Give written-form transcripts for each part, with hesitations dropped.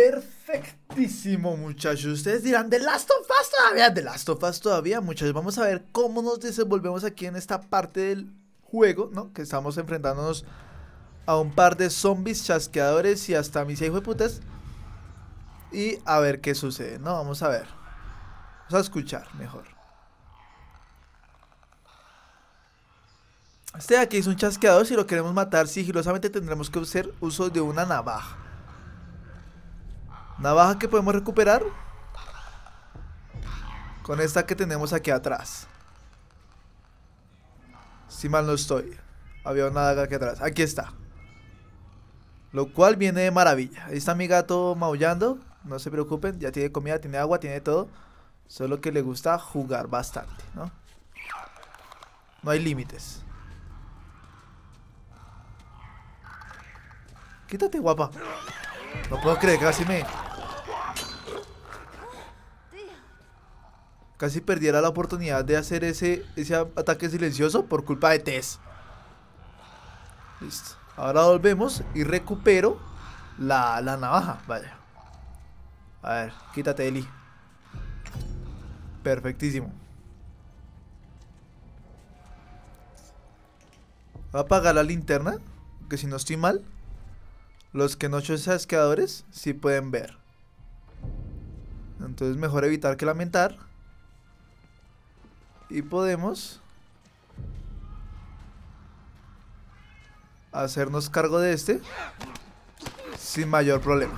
Perfectísimo, muchachos. Ustedes dirán, ¿The Last of Us todavía? ¿The Last of Us todavía, muchachos? Vamos a ver cómo nos desenvolvemos aquí en esta parte del juego, ¿no? Que estamos enfrentándonos a un par de zombies, chasqueadores y hasta mis hijos de putas. Y a ver qué sucede, ¿no? Vamos a ver. Vamos a escuchar mejor. Este de aquí es un chasqueador. Si lo queremos matar sigilosamente tendremos que hacer uso de una navaja. Navaja que podemos recuperar con esta que tenemos aquí atrás. Si mal no estoy. Había una daga aquí atrás. Aquí está. Lo cual viene de maravilla. Ahí está mi gato maullando. No se preocupen. Ya tiene comida, tiene agua, tiene todo. Solo que le gusta jugar bastante, ¿no? No hay límites. Quítate, guapa. No puedo creer, casi perdiera la oportunidad de hacer ese ataque silencioso por culpa de Tess. Listo. Ahora volvemos y recupero la navaja. Vaya. A ver, quítate, Eli. Perfectísimo. Voy a apagar la linterna, que si no estoy mal, los que no son chasqueadores sí pueden ver. Entonces mejor evitar que lamentar. Y podemos hacernos cargo de este sin mayor problema.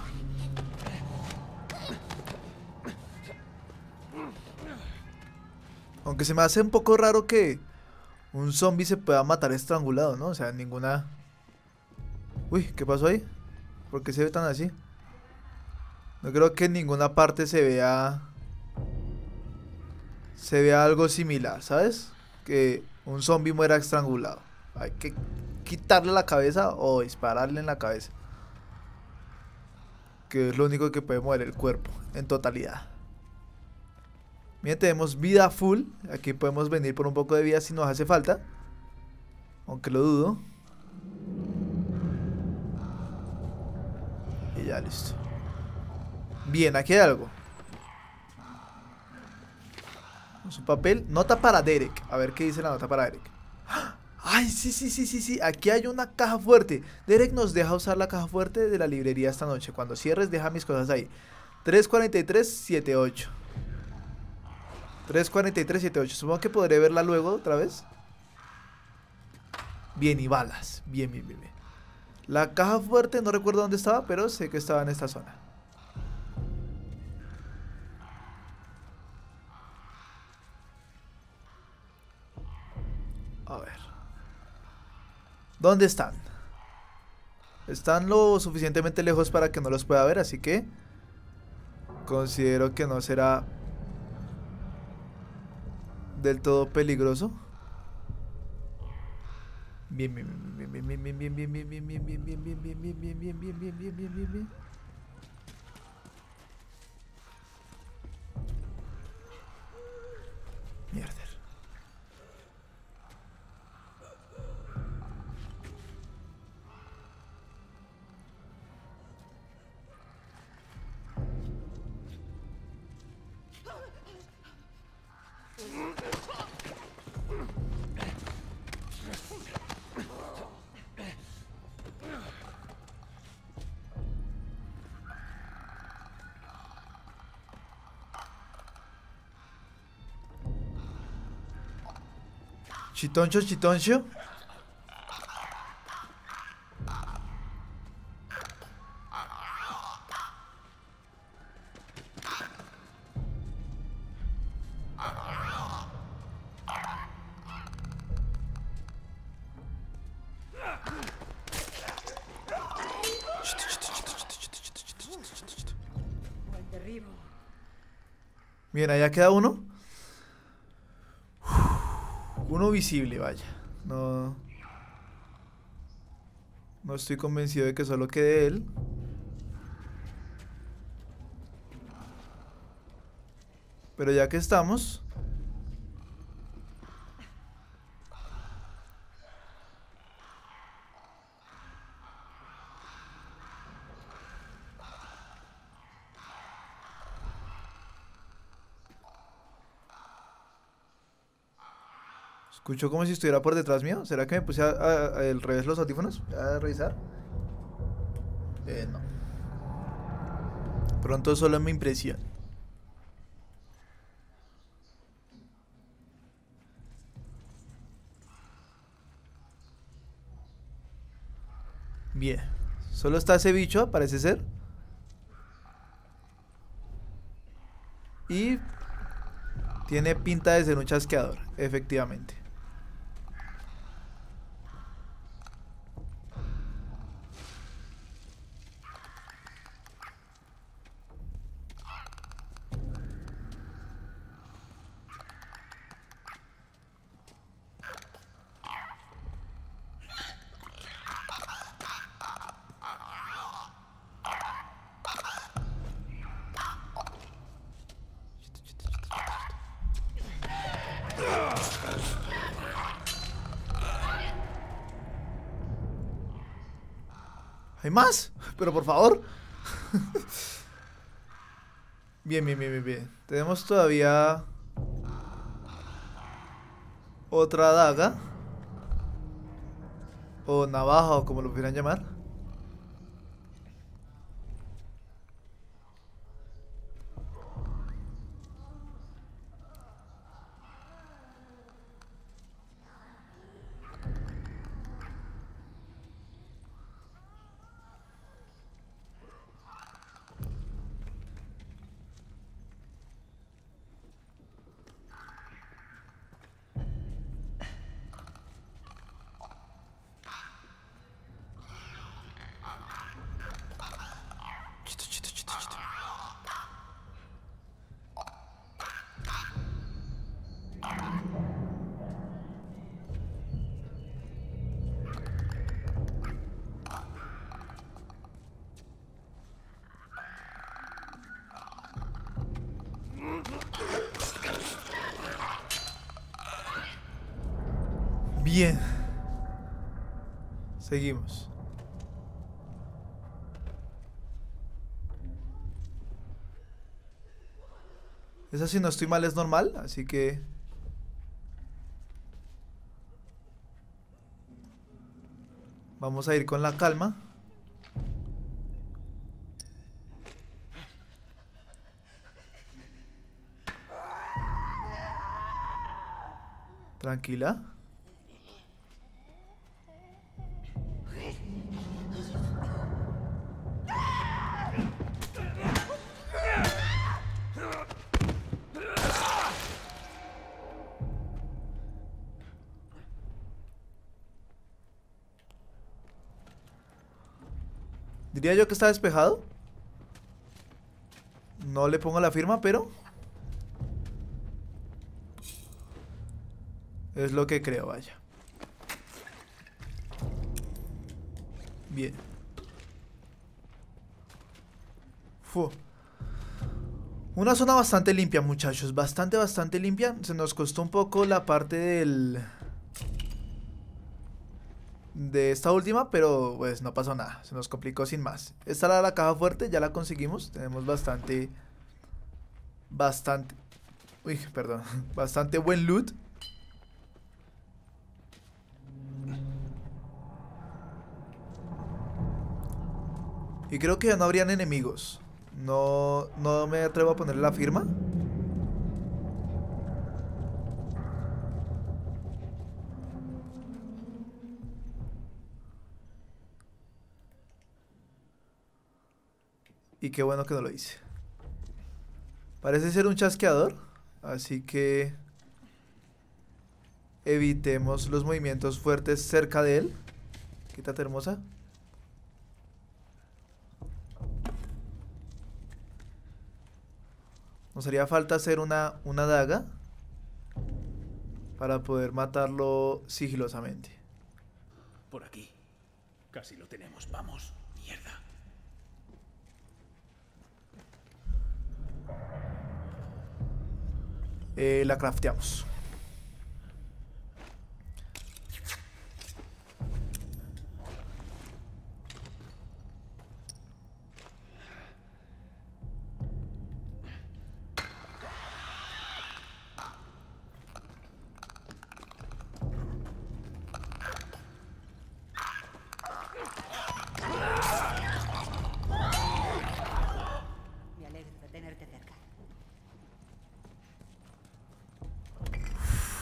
Aunque se me hace un poco raro que un zombie se pueda matar estrangulado, ¿no? O sea, ninguna... Uy, ¿qué pasó ahí? ¿Por qué se ve tan así? No creo que en ninguna parte se vea algo similar, ¿sabes? Que un zombie muera estrangulado. Hay que quitarle la cabeza o dispararle en la cabeza, que es lo único que puede mover el cuerpo en totalidad. Miren, tenemos vida full. Aquí podemos venir por un poco de vida si nos hace falta, aunque lo dudo. Y ya, listo. Bien, aquí hay algo. Su papel, nota para Derek. A ver qué dice la nota para Derek. Ay, sí. Aquí hay una caja fuerte. Derek nos deja usar la caja fuerte de la librería esta noche. Cuando cierres, deja mis cosas ahí. 34378. 34378. Supongo que podré verla luego otra vez. Bien, y balas. Bien. La caja fuerte no recuerdo dónde estaba, pero sé que estaba en esta zona. A ver. ¿Dónde están? Están lo suficientemente lejos para que no los pueda ver, así que considero que no será del todo peligroso. Bien. Mierda. Chitoncho. Bien, allá queda uno. Uno visible, vaya. No estoy convencido de que solo quede él. Pero ya que estamos, Escucho como si estuviera por detrás mío. ¿Será que me puse al revés los audífonos? A revisar. No. Pronto solo me impresión. Bien. Solo está ese bicho, parece ser. Y tiene pinta de ser un chasqueador, efectivamente. ¿Hay más? Pero por favor. Bien, bien, bien, bien, bien. Tenemos todavía otra daga. O navaja, o como lo quieran llamar. Chito, chito, chito, chito. Bien. Seguimos. Esa, si no estoy mal, es normal, así que... Vamos a ir con la calma. Tranquila. Diría yo que está despejado. No le pongo la firma, pero... es lo que creo, vaya. Bien. Fu. Una zona bastante limpia, muchachos. Bastante, bastante limpia. Se nos costó un poco la parte de esta última, pero pues no pasó nada. Se nos complicó sin más. Esta era la caja fuerte, ya la conseguimos. Tenemos bastante... Uy, perdón. Bastante buen loot. Y creo que ya no habrían enemigos. No, no me atrevo a ponerle la firma. Y qué bueno que no lo hice. Parece ser un chasqueador. Así que... evitemos los movimientos fuertes cerca de él. Quítate, hermosa. Nos haría falta hacer una daga para poder matarlo sigilosamente. Por aquí. Casi lo tenemos. Vamos. Mierda. La crafteamos.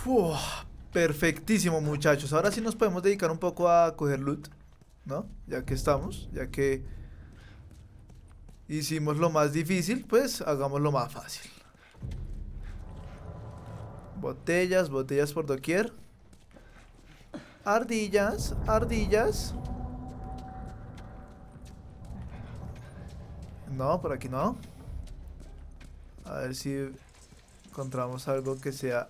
Uf, perfectísimo, muchachos. Ahora sí nos podemos dedicar un poco a coger loot, ¿no? Ya que estamos, ya que hicimos lo más difícil, pues hagamos lo más fácil. Botellas, botellas por doquier. Ardillas, ardillas. No, por aquí no. A ver si encontramos algo que sea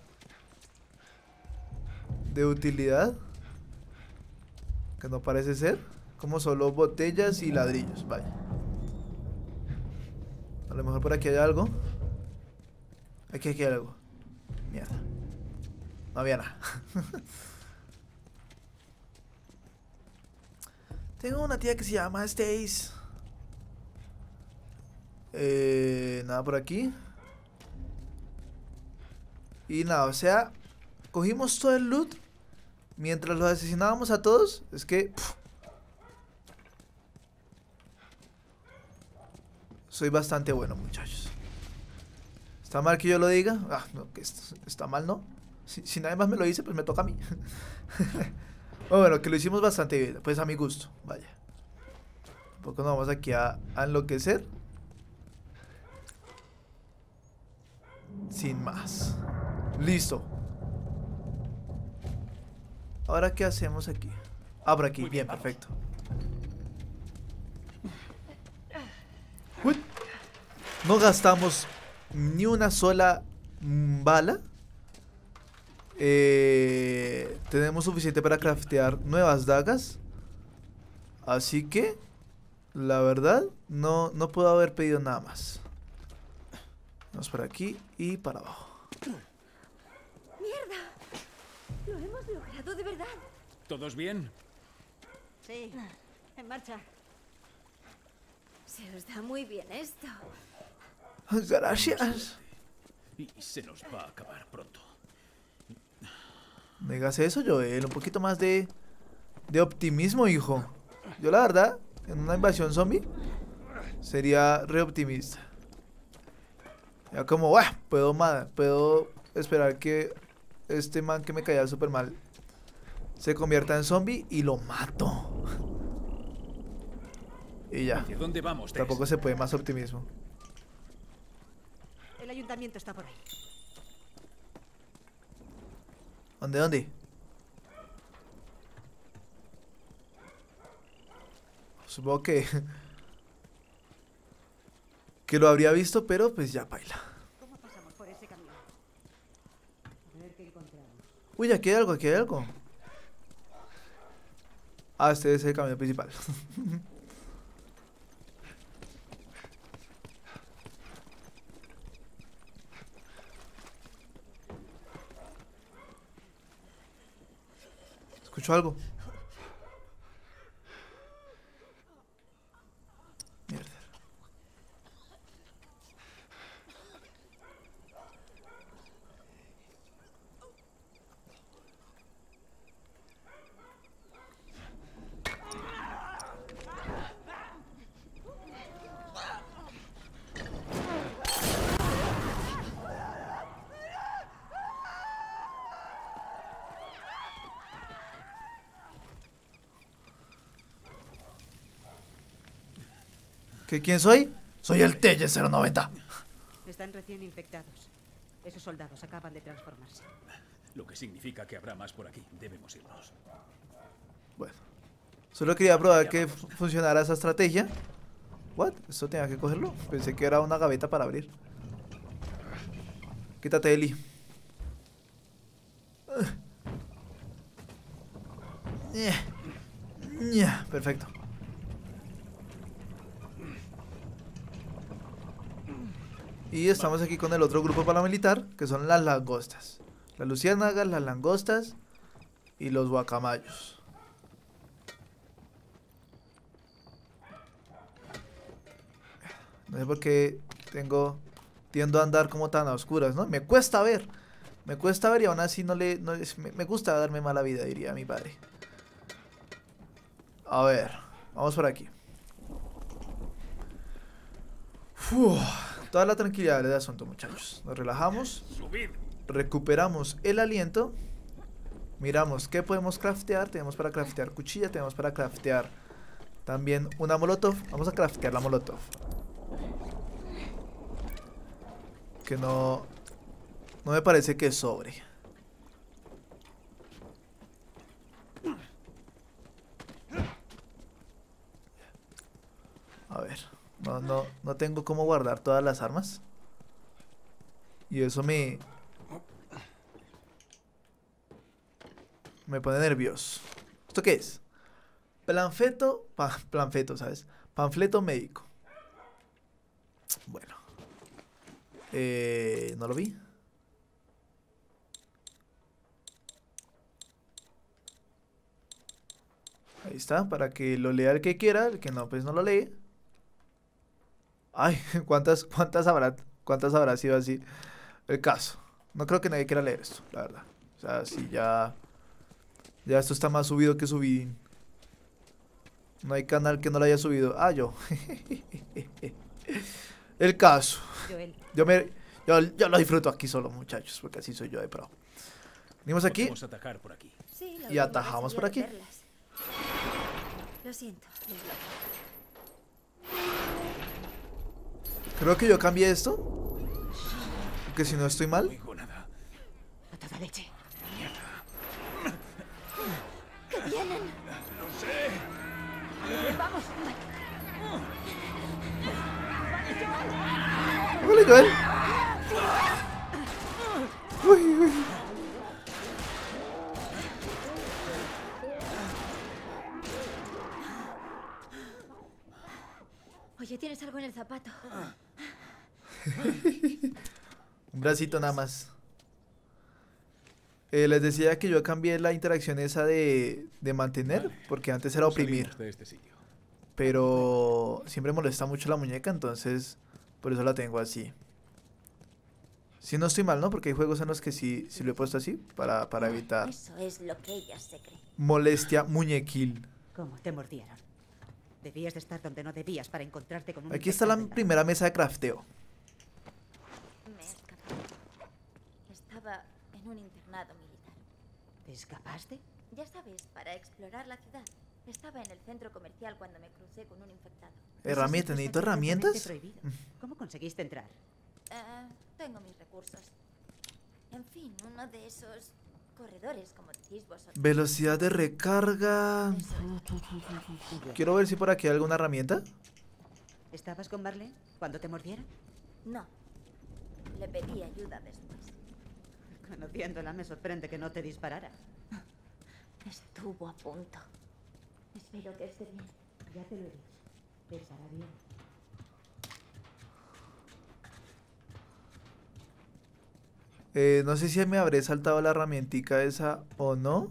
de utilidad. Que no parece ser. Como solo botellas y ladrillos. Vaya. A lo mejor por aquí hay algo. Aquí hay algo. Mierda. No había nada. Tengo una tía que se llama Stace. Nada por aquí. Y nada, o sea, cogimos todo el loot mientras los asesinábamos a todos. Es que soy bastante bueno, muchachos. ¿Está mal que yo lo diga? Ah, no, que está mal, ¿no? Si nadie más me lo dice, pues me toca a mí. Bueno, que lo hicimos bastante bien. Pues a mi gusto, vaya. Tampoco nos vamos aquí a enloquecer. Sin más. Listo. Ahora, ¿qué hacemos aquí? Ah, por aquí. Muy Bien, bien, perfecto. Uy. No gastamos ni una sola bala. Tenemos suficiente para craftear nuevas dagas. Así que, la verdad, no puedo haber pedido nada más. Vamos por aquí y para abajo. ¡Mierda! Lo hemos logrado de verdad. ¿Todos bien? Sí, en marcha. Se os da muy bien esto. Gracias. Y se nos va a acabar pronto. No digas eso, Joel. Un poquito más de optimismo, hijo. Yo, la verdad, en una invasión zombie sería re optimista. Ya como, puedo esperar que este man que me caía súper mal se convierta en zombie y lo mato. Y ya. ¿Hacia dónde vamos, Tess? Tampoco se puede más optimismo. El ayuntamiento está por ahí. ¿Dónde? Supongo que lo habría visto, pero pues ya baila. ¿Cómo pasamos por ese camino? A ver qué encontramos. Uy, aquí hay algo, aquí hay algo. Ah, este es el camino principal. ¿Escucho algo? Mierda. ¿Quién soy? Soy el Telle 090. Están recién infectados. Esos soldados acaban de transformarse. Lo que significa que habrá más por aquí. Debemos irnos. Bueno, solo quería probar que funcionara esa estrategia. ¿What? ¿Esto tenía que cogerlo? Pensé que era una gaveta para abrir. Quítate, Eli. Perfecto. Y estamos aquí con el otro grupo paramilitar, que son las langostas. Las luciérnagas, las langostas y los guacamayos. No sé por qué tiendo a andar como tan a oscuras, ¿no? Me cuesta ver y aún así me gusta darme mala vida, diría mi padre. A ver, vamos por aquí. Toda la tranquilidad del asunto, muchachos. Nos relajamos. ¡Subid! recuperamos el aliento. Miramos qué podemos craftear. Tenemos para craftear cuchilla, tenemos para craftear también una molotov. Vamos a craftear la molotov. Que no me parece que sobre. A ver, no tengo cómo guardar todas las armas. Y eso me pone nervioso. ¿Esto qué es? Panfleto, ¿sabes? Panfleto médico. Bueno. No lo vi. Ahí está, para que lo lea el que quiera. El que no, pues no lo lee. Ay, ¿cuántas habrá sido así el caso? No creo que nadie quiera leer esto, la verdad. O sea, si ya esto está más subido que subidín. No hay canal que no lo haya subido. Ah, yo. El caso. Joel, Yo lo disfruto aquí solo, muchachos, porque así soy yo de pro. Venimos aquí Podemos atacar por aquí. Sí, la y última atajamos vez por aquí. subí a verlas. Lo siento. Creo que yo cambié esto. Porque si no estoy No mal. oigo nada. a toda leche. ¡Que vienen! ¡Lo sé! ¡Vamos! ¡Hola, Joel! Uy, uy. Oye, ¿tienes algo en el zapato? Un bracito nada más. Les decía que yo cambié la interacción esa de mantener, Vale. porque antes era oprimir. Salimos de este sitio. Pero siempre molesta mucho la muñeca, entonces por eso la tengo así. Si no estoy mal, ¿no? Porque hay juegos en los que sí lo he puesto así, para evitar Eso es lo que ella se cree. molestia muñequil. ¿Cómo te mordieron? Debías de estar donde no debías para encontrarte con un Aquí está la infectado en la- primera mesa de crafteo. Me escapé. Estaba en un internado militar. ¿Te escapaste? Ya sabes, para explorar la ciudad. Estaba en el centro comercial cuando me crucé con un infectado. ¿Herramientas? ¿Necesito herramientas? Prohibido. ¿Cómo conseguiste entrar? Tengo mis recursos. En fin, uno de esos corredores, como decís vosotros. Velocidad de recarga. Quiero ver si por aquí hay alguna herramienta. ¿Estabas con Marlene cuando te mordieron? No. Le pedí ayuda después. Conociéndola me sorprende que no te disparara. Estuvo a punto. Espero que esté bien. Ya te lo he dicho. Estará bien. No sé si me habré saltado la herramientica esa o no.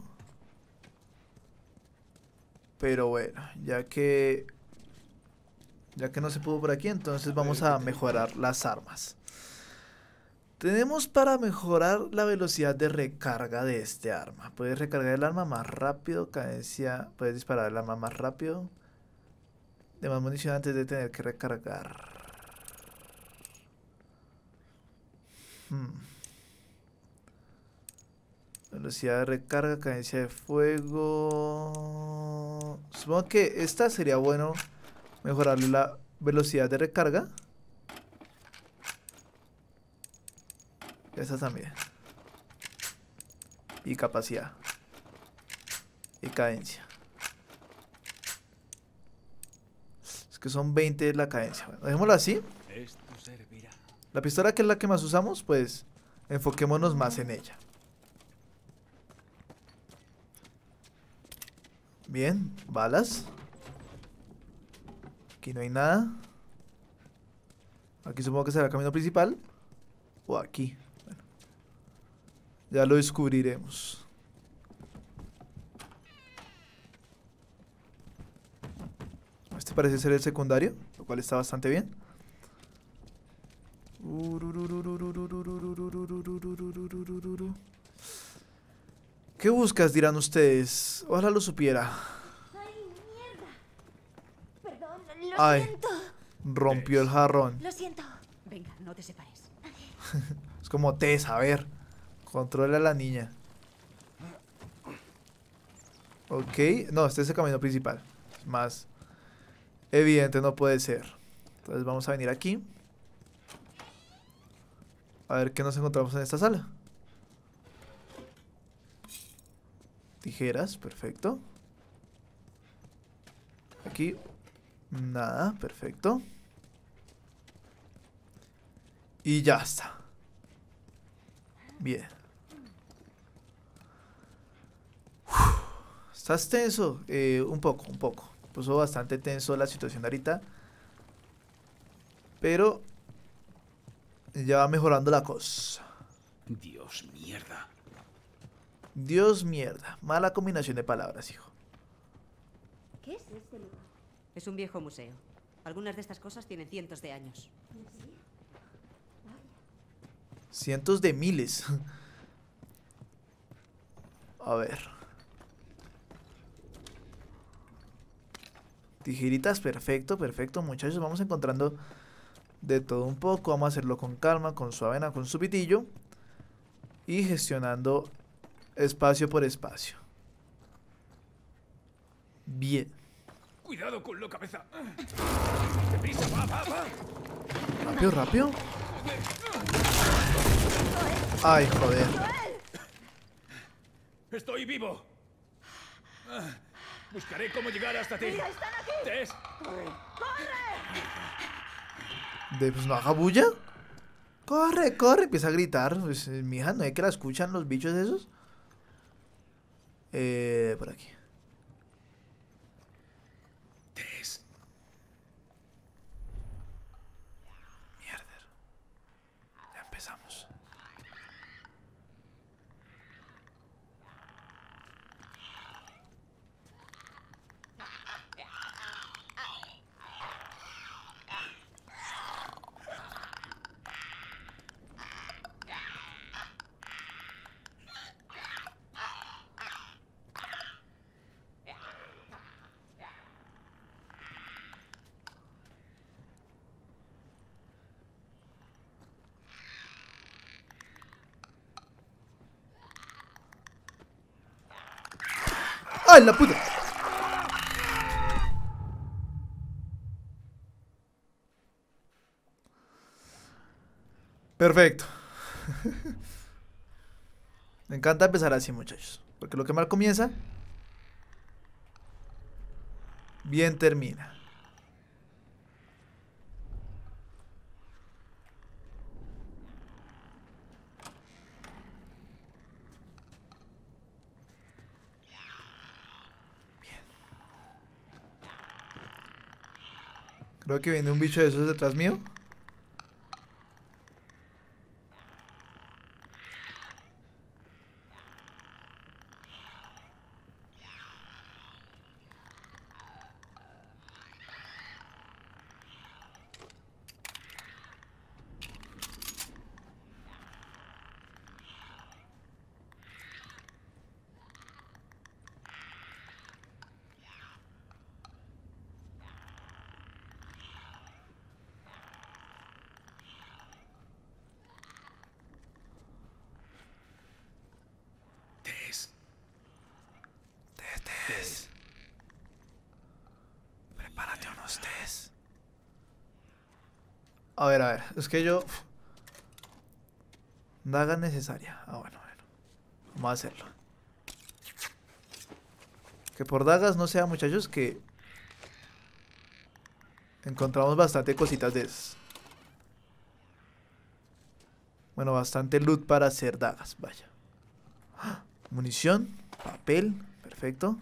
Pero bueno, ya que no se pudo por aquí, entonces vamos a mejorar las armas. Tenemos para mejorar la velocidad de recarga de este arma. Puedes recargar el arma más rápido, cadencia, puedes disparar el arma más rápido. De más munición antes de tener que recargar. Velocidad de recarga, cadencia de fuego. Supongo que esta sería bueno mejorarle la velocidad de recarga. Esta también. Y capacidad. Y cadencia. Es que son 20 la cadencia. Bueno, dejémoslo así. Esto servirá. La pistola, que es la que más usamos, pues enfoquémonos más en ella. Bien, balas. Aquí no hay nada. Aquí supongo que será el camino principal. O aquí. Bueno, ya lo descubriremos. Este parece ser el secundario, lo cual está bastante bien. ¿Qué buscas? Dirán ustedes. Ojalá lo supiera. ¡Ay, mierda! Perdón, lo Ay. siento. Rompió el jarrón. Lo siento. Venga, no te separes. Es como Tess, a ver. Controla a la niña. Ok. No, este es el camino principal. Es más evidente, no puede ser. Entonces vamos a venir aquí. A ver qué nos encontramos en esta sala. Tijeras, perfecto. Aquí. Nada, perfecto. Y ya está. Bien. ¿Estás tenso? Un poco, un poco. Puso bastante tenso la situación ahorita. Pero ya va mejorando la cosa. Dios, mierda. Dios mierda. Mala combinación de palabras, hijo. ¿Qué es este lugar? Es un viejo museo. Algunas de estas cosas tienen cientos de años. Cientos de miles. A ver. Tijeritas, perfecto, perfecto, muchachos. Vamos encontrando de todo un poco. Vamos a hacerlo con calma, con su avena, con su pitillo. Y gestionando espacio por espacio. Bien. Cuidado con la cabeza. Deprisa, va. Rápido, rápido. Ay, joder. Estoy vivo. Buscaré cómo llegar hasta ti. ¡Mira, están aquí! Tess, Pues no haga bulla. Corre, corre. Empieza a gritar. Pues, mija, ¿no es que la escuchan los bichos esos? Por aquí. Tess. Mierda. Ya empezamos. ¡Ay, la puta! Perfecto. Me encanta empezar así, muchachos. Porque lo que mal comienza, bien termina. Creo que viene un bicho de esos detrás mío. Tess. Tess. Prepárate unos tés. A ver. Es que yo... Daga necesaria. Ah, bueno. Vamos a hacerlo. Que por dagas no sea, muchachos, que... Encontramos bastante cositas de esas. Bueno, bastante loot para hacer dagas, vaya. ¡Ah! Munición, papel, perfecto.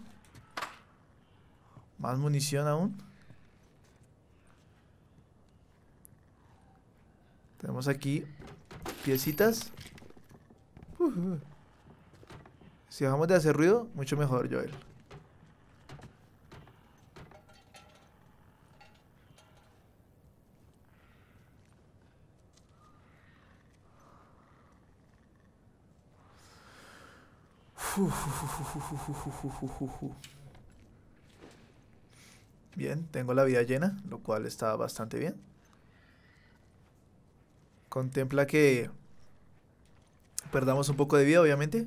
Más munición aún. Tenemos aquí piecitas. Si dejamos de hacer ruido, mucho mejor, Joel. Bien, tengo la vida llena, lo cual está bastante bien. Contempla que perdamos un poco de vida, obviamente.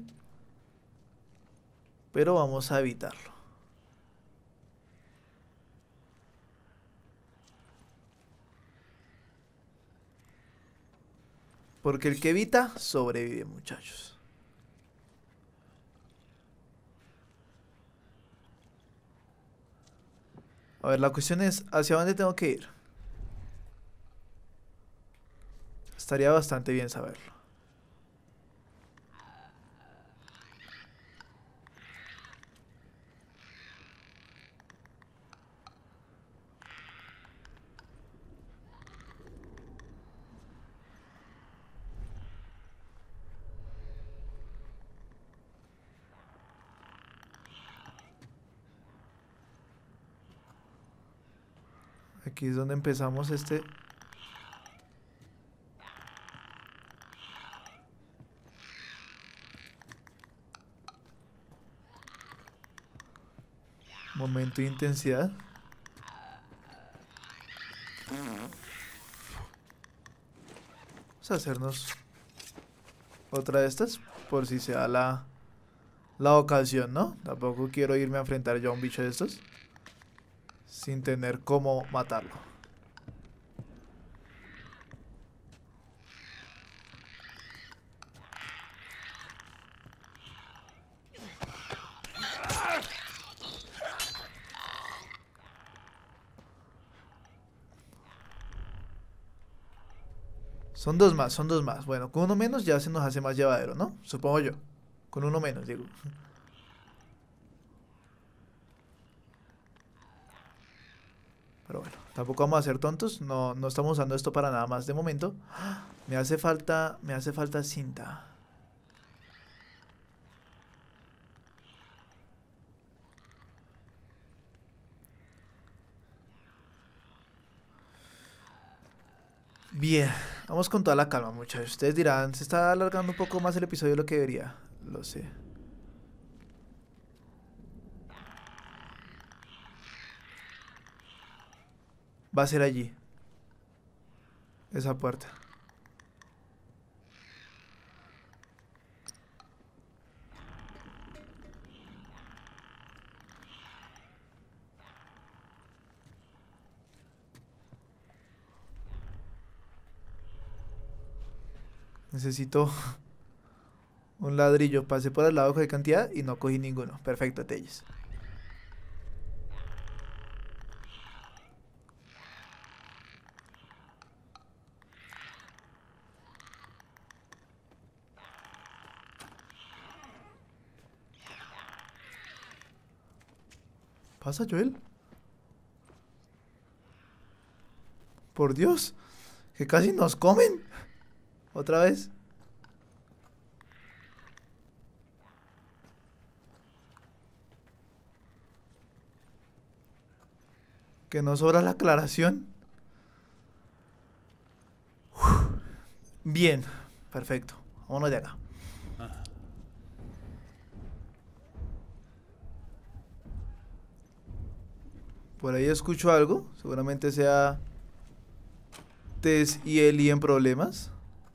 Pero vamos a evitarlo. Porque el que evita, sobrevive, muchachos. A ver, la cuestión es, ¿hacia dónde tengo que ir? Estaría bastante bien saberlo. Aquí es donde empezamos este... momento de intensidad. Vamos a hacernos otra de estas por si se da la ocasión, ¿no? Tampoco quiero irme a enfrentar yo a un bicho de estos sin tener cómo matarlo. Son dos más, son dos más. Bueno, con uno menos ya se nos hace más llevadero, ¿no? Supongo yo. Con uno menos, digo. Pero bueno, tampoco vamos a ser tontos. No estamos usando esto para nada más de momento. Me hace falta cinta. Bien, vamos con toda la calma, muchachos. Ustedes dirán, se está alargando un poco más el episodio de lo que debería. Lo sé. Va a ser allí. Esa puerta. Necesito un ladrillo. Pasé por el lado de cantidad y no cogí ninguno. Perfecto, Telles. ¿Pasa, Joel? Por Dios, que casi nos comen. ¿Otra vez? Que no sobra la aclaración. Bien, perfecto. Vámonos de acá. Por ahí escucho algo. Seguramente sea Tess y Ellie en problemas.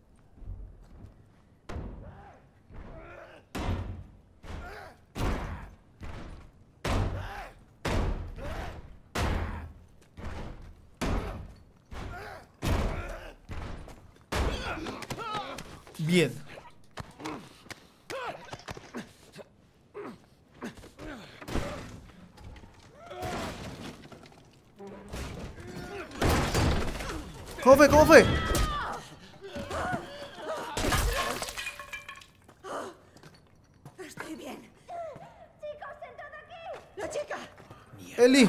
Bien. ¿Cómo fue? ¿Cómo fue? Estoy bien. Chicos, sentad aquí. La chica. Ellie.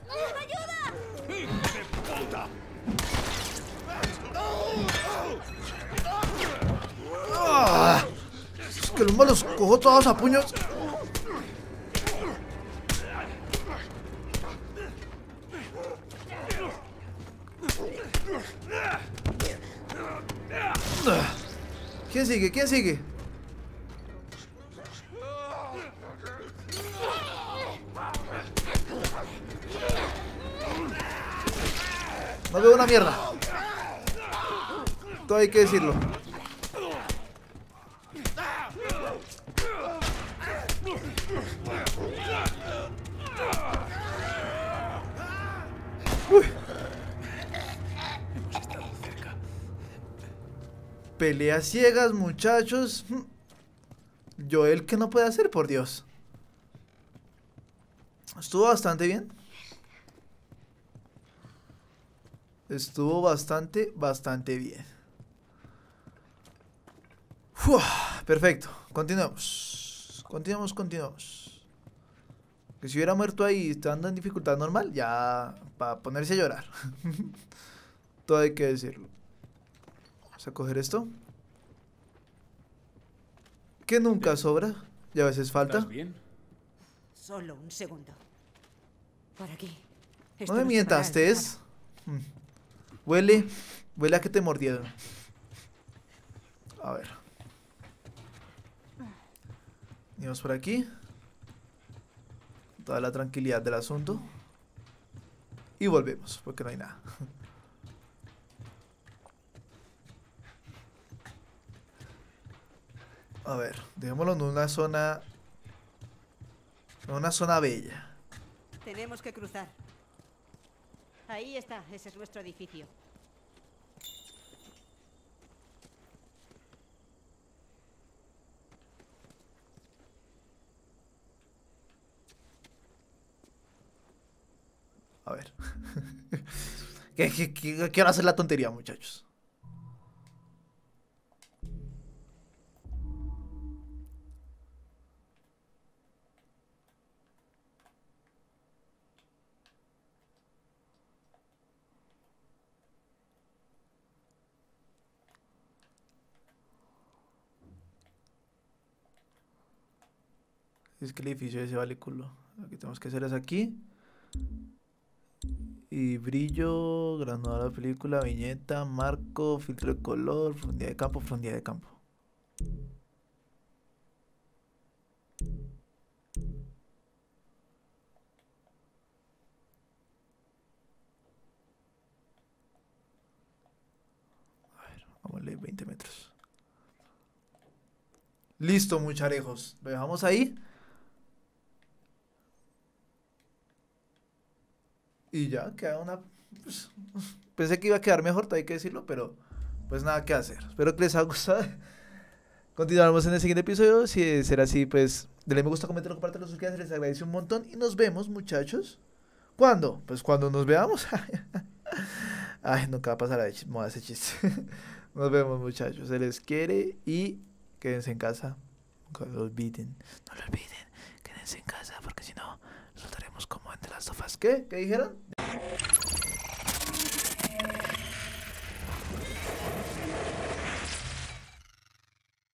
¡Ah! Es que los malos cojo todos a puños. ¿Quién sigue? ¿Quién sigue? No veo una mierda. Todo hay que decirlo. Peleas ciegas, muchachos. Joel, ¿qué no puede hacer, por Dios? Estuvo bastante bien. Estuvo bastante bien. Uf, perfecto. Continuamos. Continuamos. Que si hubiera muerto ahí estando en dificultad normal, ya para ponerse a llorar. Todo hay que decirlo. Vamos a coger esto. Que nunca sobra. Y a veces falta. ¿Estás bien? Solo un segundo. Por aquí. No Esto me nos mientas, llevará al Tess. Huele a que te mordieron. A ver. Venimos por aquí. Toda la tranquilidad del asunto. Y volvemos, porque no hay nada. A ver, dejémoslo en una zona. En una zona bella. Tenemos que cruzar. Ahí está, ese es nuestro edificio. A ver. ¿Qué van a hacer la tontería, muchachos? Es que el edificio ese vale culo. Lo que tenemos que hacer es aquí. Y brillo, granular de película, viñeta, marco, filtro de color, profundidad de campo, profundidad de campo. A ver, vámonos 20 metros. Listo, mucharejos. Lo dejamos ahí. Y ya, queda una... pues, pensé que iba a quedar mejor, hay que decirlo, pero pues nada que hacer. Espero que les haya gustado. Continuaremos en el siguiente episodio. Si será así, pues denle me gusta, comenten, compartan, suscríbanse, les agradezco un montón. Y nos vemos, muchachos. ¿Cuándo? Pues cuando nos veamos. Ay, nunca va a pasar a moda ese chiste. Nos vemos, muchachos. Se les quiere y quédense en casa. Nunca lo olviden. No lo olviden. Quédense en casa porque si no, nos daremos como en The Last of Us. ¿Qué? ¿Qué dijeron?